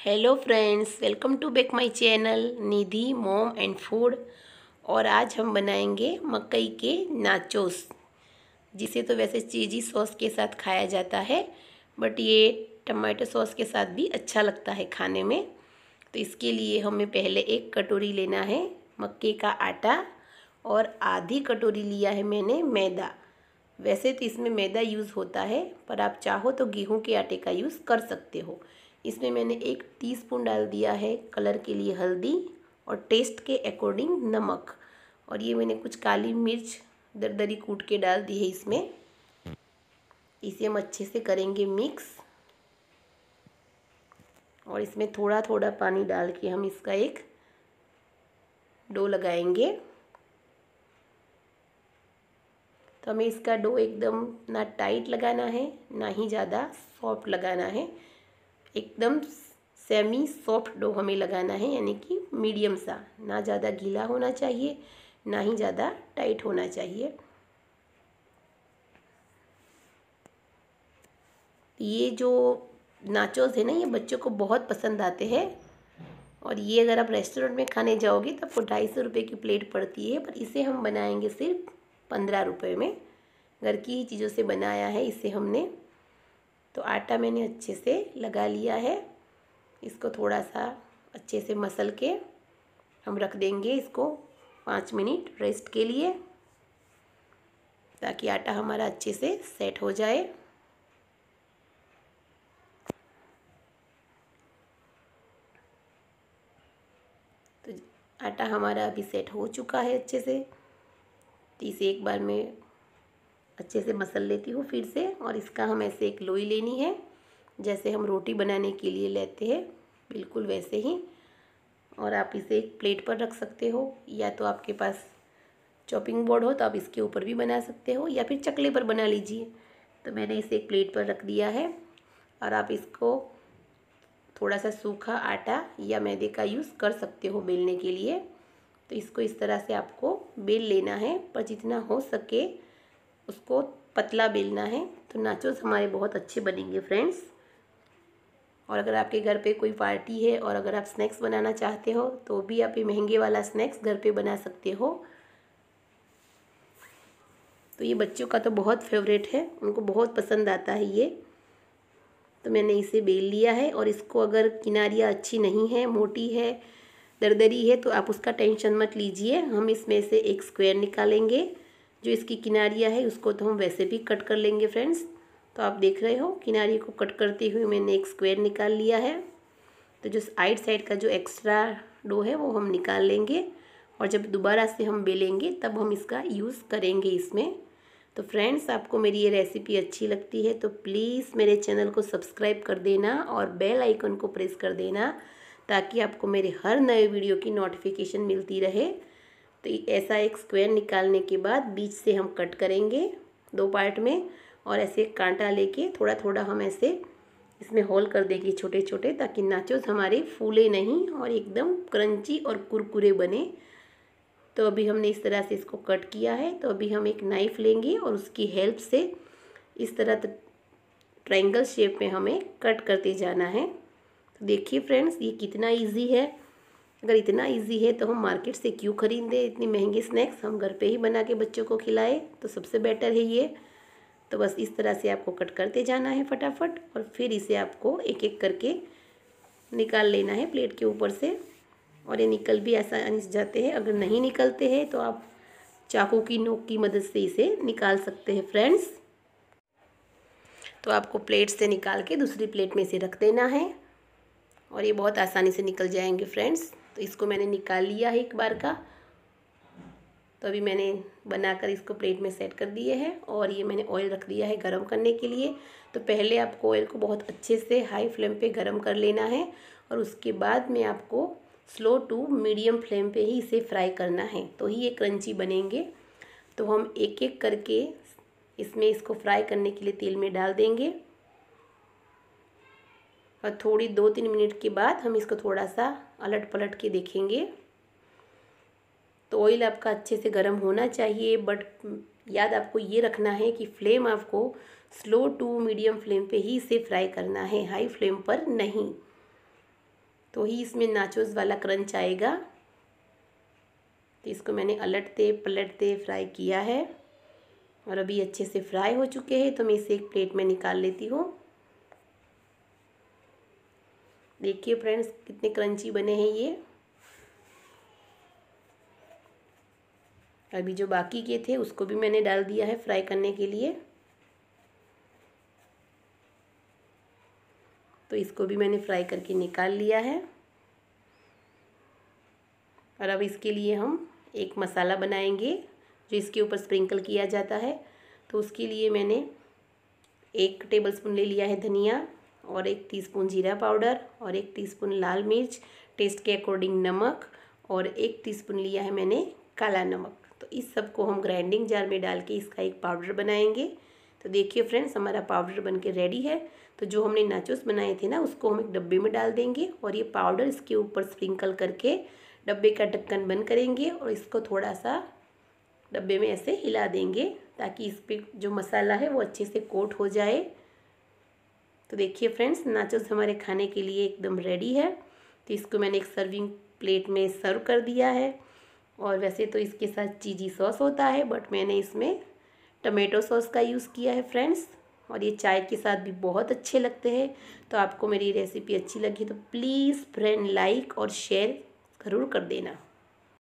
Hello friends, welcome to back my channel Nidhi mom and food. और आज हम बनाएंगे मकई के नाचोस, जिसे तो वैसे चीज़ी सॉस के साथ खाया जाता है, बट ये टमाटो सॉस के साथ भी अच्छा लगता है खाने में। तो इसके लिए हमें पहले एक कटोरी लेना है मक्के का आटा और आधी कटोरी लिया है मैंने मैदा। वैसे तो इसमें मैदा यूज़ होता है, पर आप चाहो तो गेहूं के आटे का यूज़ कर सकते हो। इसमें मैंने 1 टीस्पून डाल दिया है कलर के लिए हल्दी और टेस्ट के अकॉर्डिंग नमक। और ये मैंने कुछ काली मिर्च दरदरी कूट के डाल दी है इसमें। इसे हम अच्छे से करेंगे मिक्स, और इसमें थोड़ा थोड़ा पानी डाल के हम इसका एक डो लगाएंगे। तो हमें इसका डो एकदम ना टाइट लगाना है, ना ही ज़्यादा सॉफ्ट लगाना है। एकदम सेमी सॉफ्ट डो हमें लगाना है, यानी कि मीडियम सा, ना ज़्यादा गीला होना चाहिए ना ही ज़्यादा टाइट होना चाहिए। ये जो नाचोस है ना, ये बच्चों को बहुत पसंद आते हैं। और ये अगर आप रेस्टोरेंट में खाने जाओगे तो आपको 250 रुपये की प्लेट पड़ती है, पर इसे हम बनाएंगे सिर्फ 15 रुपये में। घर की ही चीज़ों से बनाया है इसे हमने। तो आटा मैंने अच्छे से लगा लिया है। इसको थोड़ा सा अच्छे से मसल के हम रख देंगे इसको 5 मिनट रेस्ट के लिए, ताकि आटा हमारा अच्छे से सेट हो जाए। तो आटा हमारा अभी सेट हो चुका है अच्छे से। तो इसे एक बार मैं अच्छे से मसल लेती हूँ फिर से, और इसका हम ऐसे एक लोई लेनी है जैसे हम रोटी बनाने के लिए लेते हैं, बिल्कुल वैसे ही। और आप इसे एक प्लेट पर रख सकते हो, या तो आपके पास चॉपिंग बोर्ड हो तो आप इसके ऊपर भी बना सकते हो, या फिर चकले पर बना लीजिए। तो मैंने इसे एक प्लेट पर रख दिया है। और आप इसको थोड़ा सा सूखा आटा या मैदे का यूज़ कर सकते हो बेलने के लिए। तो इसको इस तरह से आपको बेल लेना है, पर जितना हो सके उसको पतला बेलना है। तो नाचोस हमारे बहुत अच्छे बनेंगे फ्रेंड्स। और अगर आपके घर पे कोई पार्टी है और अगर आप स्नैक्स बनाना चाहते हो तो भी आप ये महंगे वाला स्नैक्स घर पे बना सकते हो। तो ये बच्चों का तो बहुत फेवरेट है, उनको बहुत पसंद आता है ये। तो मैंने इसे बेल लिया है, और इसको अगर किनारियाँ अच्छी नहीं है, मोटी है, दरदरी है, तो आप उसका टेंशन मत लीजिए। हम इसमें से एक स्क्वायर निकालेंगे। जो इसकी किनारियाँ है उसको तो हम वैसे भी कट कर लेंगे फ्रेंड्स। तो आप देख रहे हो किनारी को कट करते हुए मैंने एक स्क्वायर निकाल लिया है। तो जो साइड का जो एक्स्ट्रा डो है वो हम निकाल लेंगे, और जब दोबारा से हम बेलेंगे तब हम इसका यूज़ करेंगे इसमें। तो फ्रेंड्स, आपको मेरी ये रेसिपी अच्छी लगती है तो प्लीज़ मेरे चैनल को सब्सक्राइब कर देना और बेल आइकन को प्रेस कर देना, ताकि आपको मेरे हर नए वीडियो की नोटिफिकेशन मिलती रहे। तो ऐसा एक स्क्वायर निकालने के बाद बीच से हम कट करेंगे 2 पार्ट में, और ऐसे कांटा लेके थोड़ा थोड़ा हम ऐसे इसमें होल कर देंगे छोटे छोटे, ताकि नाचोस हमारे फूले नहीं और एकदम क्रंची और कुरकुरे बने। तो अभी हमने इस तरह से इसको कट किया है। तो अभी हम एक नाइफ़ लेंगे और उसकी हेल्प से इस तरह ट्रायंगल शेप में हमें कट करते जाना है। तो देखिए फ्रेंड्स, ये कितना इजी है। अगर इतना इजी है तो हम मार्केट से क्यों खरीदें इतनी महंगे स्नैक्स, हम घर पे ही बना के बच्चों को खिलाएं तो सबसे बेटर है ये। तो बस इस तरह से आपको कट करते जाना है फटाफट, और फिर इसे आपको एक एक करके निकाल लेना है प्लेट के ऊपर से। और ये निकल भी आसानी से जाते हैं। अगर नहीं निकलते हैं तो आप चाकू की नोक की मदद से इसे निकाल सकते हैं फ्रेंड्स। तो आपको प्लेट से निकाल के दूसरी प्लेट में इसे रख देना है, और ये बहुत आसानी से निकल जाएंगे फ्रेंड्स। तो इसको मैंने निकाल लिया है एक बार का। तो अभी मैंने बनाकर इसको प्लेट में सेट कर दिए हैं, और ये मैंने ऑयल रख दिया है गरम करने के लिए। तो पहले आपको ऑयल को बहुत अच्छे से हाई फ्लेम पे गरम कर लेना है, और उसके बाद में आपको स्लो टू मीडियम फ्लेम पे ही इसे फ्राई करना है, तो ही ये क्रंची बनेंगे। तो हम एक एक करके इसमें इसको फ्राई करने के लिए तेल में डाल देंगे, और थोड़ी 2-3 मिनट के बाद हम इसको थोड़ा सा अलट पलट के देखेंगे। तो ऑयल आपका अच्छे से गर्म होना चाहिए, बट याद आपको ये रखना है कि फ्लेम आपको स्लो टू मीडियम फ्लेम पे ही इसे फ्राई करना है, हाई फ्लेम पर नहीं। तो ही इसमें नाचोस वाला क्रंच आएगा। तो इसको मैंने अलटते पलटते फ्राई किया है और अभी अच्छे से फ्राई हो चुके हैं। तो मैं इसे एक प्लेट में निकाल लेती हूँ। देखिए फ्रेंड्स कितने क्रंची बने हैं ये। अभी जो बाकी के थे उसको भी मैंने डाल दिया है फ्राई करने के लिए। तो इसको भी मैंने फ्राई करके निकाल लिया है। और अब इसके लिए हम एक मसाला बनाएंगे जो इसके ऊपर स्प्रिंकल किया जाता है। तो उसके लिए मैंने 1 टेबलस्पून ले लिया है धनिया और 1 टीस्पून जीरा पाउडर और 1 टीस्पून लाल मिर्च, टेस्ट के अकॉर्डिंग नमक और 1 टीस्पून लिया है मैंने काला नमक। तो इस सब को हम ग्राइंडिंग जार में डाल के इसका एक पाउडर बनाएंगे। तो देखिए फ्रेंड्स हमारा पाउडर बन के रेडी है। तो जो हमने नाचोस बनाए थे ना उसको हम एक डब्बे में डाल देंगे और ये पाउडर इसके ऊपर स्प्रिंकल करके डब्बे का ढक्कन बंद करेंगे और इसको थोड़ा सा डब्बे में ऐसे हिला देंगे ताकि इस पर जो मसाला है वो अच्छे से कोट हो जाए। तो देखिए फ्रेंड्स नाचोस हमारे खाने के लिए एकदम रेडी है। तो इसको मैंने एक सर्विंग प्लेट में सर्व कर दिया है। और वैसे तो इसके साथ चीज़ी सॉस होता है बट मैंने इसमें टमेटो सॉस का यूज़ किया है फ्रेंड्स। और ये चाय के साथ भी बहुत अच्छे लगते हैं। तो आपको मेरी रेसिपी अच्छी लगी तो प्लीज़ फ्रेंड लाइक और शेयर ज़रूर कर देना।